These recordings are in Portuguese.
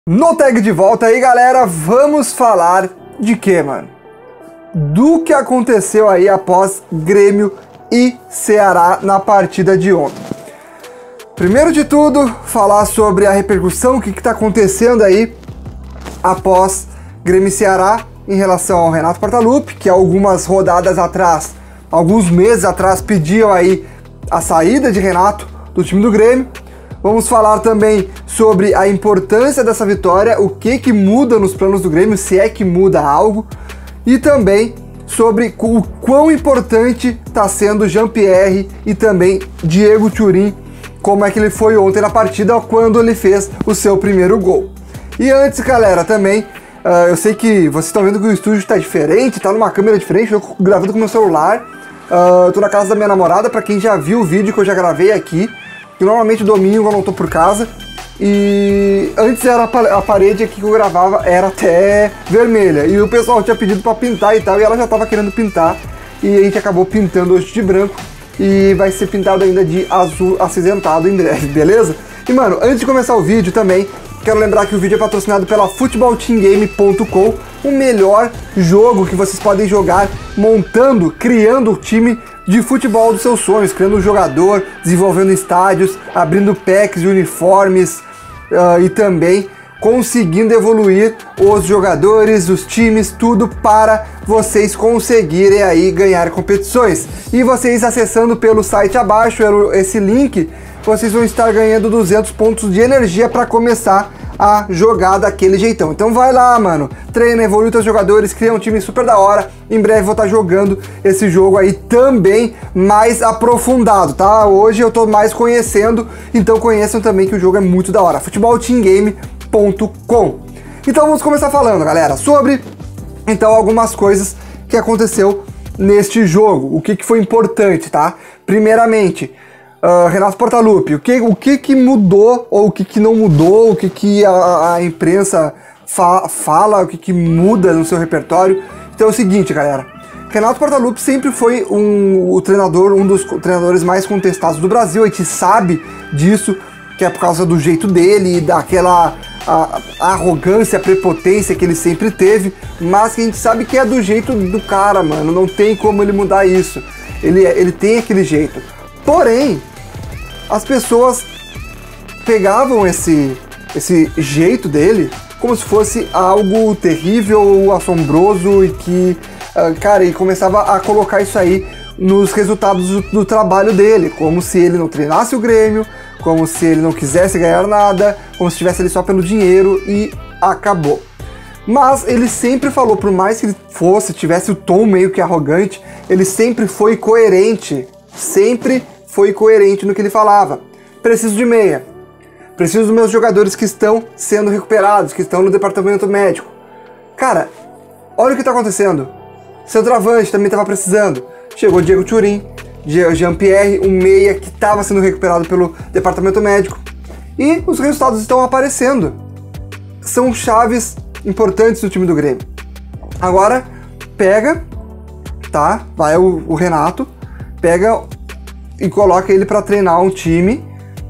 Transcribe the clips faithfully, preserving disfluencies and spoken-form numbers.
No tag de volta aí, galera, vamos falar de quê, mano? Do que aconteceu aí após Grêmio e Ceará na partida de ontem. Primeiro de tudo, falar sobre a repercussão, o que está acontecendo aí após Grêmio e Ceará em relação ao Renato Portaluppi, que algumas rodadas atrás, alguns meses atrás, pediam aí a saída de Renato do time do Grêmio. Vamos falar também sobre a importância dessa vitória, o que que muda nos planos do Grêmio, se é que muda algo, e também sobre o quão importante está sendo Jean-Pierre e também Diego Thuram, como é que ele foi ontem na partida quando ele fez o seu primeiro gol. E antes, galera, também, uh, eu sei que vocês estão vendo que o estúdio está diferente, está numa câmera diferente, eu tô gravando com meu celular, uh, eu tô na casa da minha namorada, para quem já viu o vídeo que eu já gravei aqui, que normalmente domingo eu não tô por casa, e antes era a parede aqui que eu gravava era até vermelha, e o pessoal tinha pedido para pintar e tal, e ela já tava querendo pintar, e a gente acabou pintando hoje de branco, e vai ser pintado ainda de azul acinzentado em breve, beleza? E mano, antes de começar o vídeo também, quero lembrar que o vídeo é patrocinado pela futebol team game ponto com, o melhor jogo que vocês podem jogar montando, criando o time de futebol dos seus sonhos, criando um jogador, desenvolvendo estádios, abrindo packs de uniformes uh, e também conseguindo evoluir os jogadores, os times, tudo para vocês conseguirem aí ganhar competições. E vocês acessando pelo site abaixo, esse link, vocês vão estar ganhando duzentos pontos de energia para começar a jogar daquele jeitão. Então vai lá, mano, treina, evolui os teus jogadores, cria um time super da hora. Em breve vou estar jogando esse jogo aí também mais aprofundado, tá? Hoje eu tô mais conhecendo, então conheçam também que o jogo é muito da hora. futebol team game ponto com. Então vamos começar falando, galera, sobre então algumas coisas que aconteceu neste jogo, o que que foi importante, tá? Primeiramente, Uh, Renato Portaluppi, o que, o que que mudou, ou o que que não mudou, o que que a, a imprensa fa fala, o que que muda no seu repertório. Então é o seguinte, galera, Renato Portaluppi sempre foi um, o treinador, um dos treinadores mais contestados do Brasil, a gente sabe disso, que é por causa do jeito dele e daquela a, a arrogância, a prepotência que ele sempre teve, mas que a gente sabe que é do jeito do cara, mano, não tem como ele mudar isso, ele, ele tem aquele jeito. Porém, as pessoas pegavam esse, esse jeito dele como se fosse algo terrível ou assombroso e que, uh, cara, ele começava a colocar isso aí nos resultados do, do trabalho dele, como se ele não treinasse o Grêmio, como se ele não quisesse ganhar nada, como se estivesse ali só pelo dinheiro e acabou. Mas ele sempre falou, por mais que ele fosse, tivesse o tom meio que arrogante, ele sempre foi coerente, sempre foi coerente no que ele falava. Preciso de meia. Preciso dos meus jogadores que estão sendo recuperados, que estão no departamento médico. Cara, olha o que está acontecendo. Centroavante também estava precisando. Chegou Diego Thuram, Jean-Pierre, um meia que estava sendo recuperado pelo departamento médico. E os resultados estão aparecendo. São chaves importantes do time do Grêmio. Agora, pega, tá? Vai o, o Renato, pega e coloca ele para treinar um time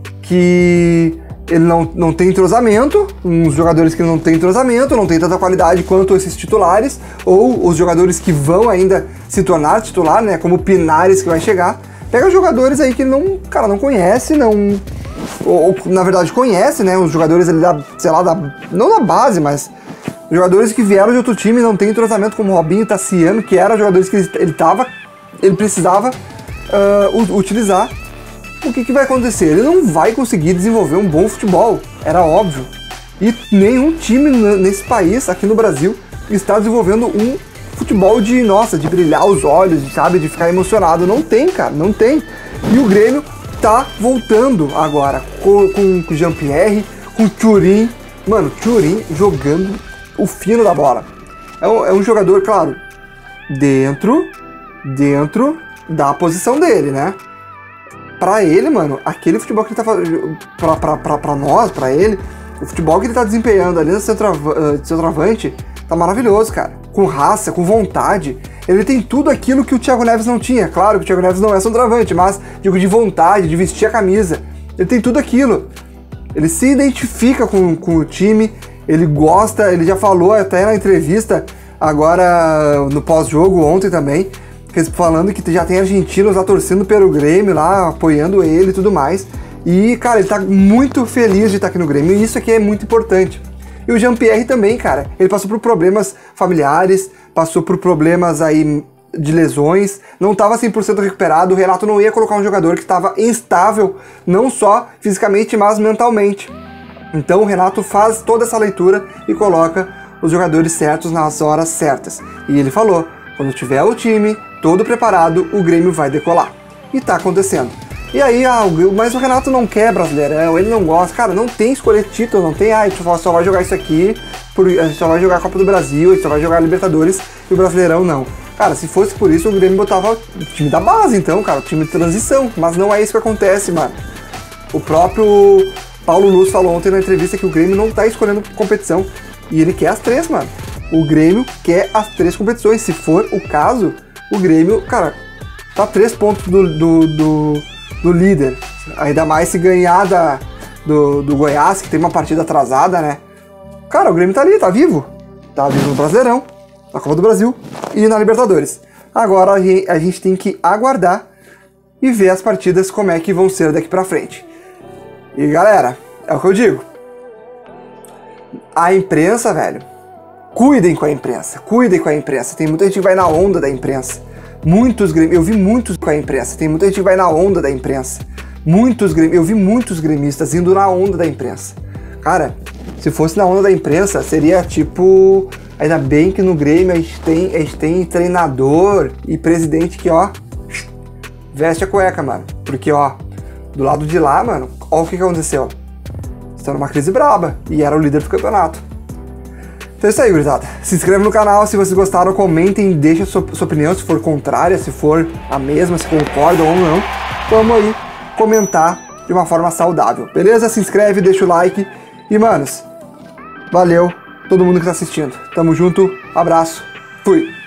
que ele não, não tem entrosamento, uns jogadores que não tem entrosamento, não tem tanta qualidade quanto esses titulares, ou os jogadores que vão ainda se tornar titular, né, como o Pinares que vai chegar. Pega jogadores aí que ele não, cara, não conhece, não, ou, ou na verdade conhece, né, os jogadores ali da, sei lá, da, não da base, mas jogadores que vieram de outro time, não tem entrosamento, como Robinho, Tassiano, que eram jogadores que ele, ele tava, ele precisava Uh, utilizar. O que que vai acontecer? Ele não vai conseguir desenvolver um bom futebol, era óbvio. E nenhum time nesse país, aqui no Brasil, está desenvolvendo um futebol de, nossa, de brilhar os olhos, sabe, de ficar emocionado. Não tem, cara, não tem. E o Grêmio tá voltando agora, com, com, com Jean-Pierre, com Thuram. Mano, Thuram jogando o fino da bola. É um, é um jogador, claro, dentro, dentro... da posição dele, né? Pra ele, mano, aquele futebol que ele tá fazendo, pra, pra, pra, pra nós, pra ele, o futebol que ele tá desempenhando ali no centroavante tá maravilhoso, cara. Com raça, com vontade. Ele tem tudo aquilo que o Thiago Neves não tinha. Claro que o Thiago Neves não é centroavante, mas digo de vontade, de vestir a camisa. Ele tem tudo aquilo. Ele se identifica com, com o time, Ele gosta, ele já falou até na entrevista, agora no pós-jogo, ontem também, falando que já tem argentinos lá torcendo pelo Grêmio, lá apoiando ele e tudo mais. E, cara, ele tá muito feliz de estar aqui no Grêmio, e isso aqui é muito importante. E o Jean-Pierre também, cara, ele passou por problemas familiares, passou por problemas aí de lesões, não estava cem por cento recuperado. O Renato não ia colocar um jogador que estava instável, não só fisicamente, mas mentalmente. Então o Renato faz toda essa leitura e coloca os jogadores certos nas horas certas. E ele falou, quando tiver o time todo preparado, o Grêmio vai decolar. E tá acontecendo. E aí, ah, mas o Renato não quer Brasileirão, ele não gosta. Cara, não tem escolher título, não tem, ah, a gente só vai jogar isso aqui, a gente só vai jogar a Copa do Brasil, a gente só vai jogar a Libertadores e o Brasileirão não. Cara, se fosse por isso, o Grêmio botava o time da base, então, cara, o time de transição. Mas não é isso que acontece, mano. O próprio Paulo Luz falou ontem na entrevista que o Grêmio não tá escolhendo competição. E ele quer as três, mano. O Grêmio quer as três competições. Se for o caso, o Grêmio, cara, tá três pontos do, do, do, do líder. Ainda mais se ganhar da, do, do Goiás, que tem uma partida atrasada, né? Cara, o Grêmio tá ali, tá vivo. Tá vivo no Brasileirão, na Copa do Brasil e na Libertadores. Agora a gente tem que aguardar e ver as partidas como é que vão ser daqui pra frente. E galera, é o que eu digo. A imprensa, velho, cuidem com a imprensa, cuidem com a imprensa. Tem muita gente que vai na onda da imprensa. Muitos gremistas, eu vi muitos com a imprensa. Tem muita gente que vai na onda da imprensa. Muitos gremistas, eu vi muitos gremistas indo na onda da imprensa. Cara, se fosse na onda da imprensa, seria tipo... Ainda bem que no Grêmio a gente tem, a gente tem treinador e presidente que, ó, veste a cueca, mano. Porque, ó, do lado de lá, mano, ó o que, que aconteceu. Estão numa crise braba e era o líder do campeonato. Então é isso aí, gurizada. Se inscreve no canal se vocês gostaram, comentem, deixem sua, sua opinião, se for contrária, se for a mesma, se concordam ou não. Vamos aí comentar de uma forma saudável, beleza? Se inscreve, deixa o like e, manos, valeu todo mundo que tá assistindo. Tamo junto, abraço, fui!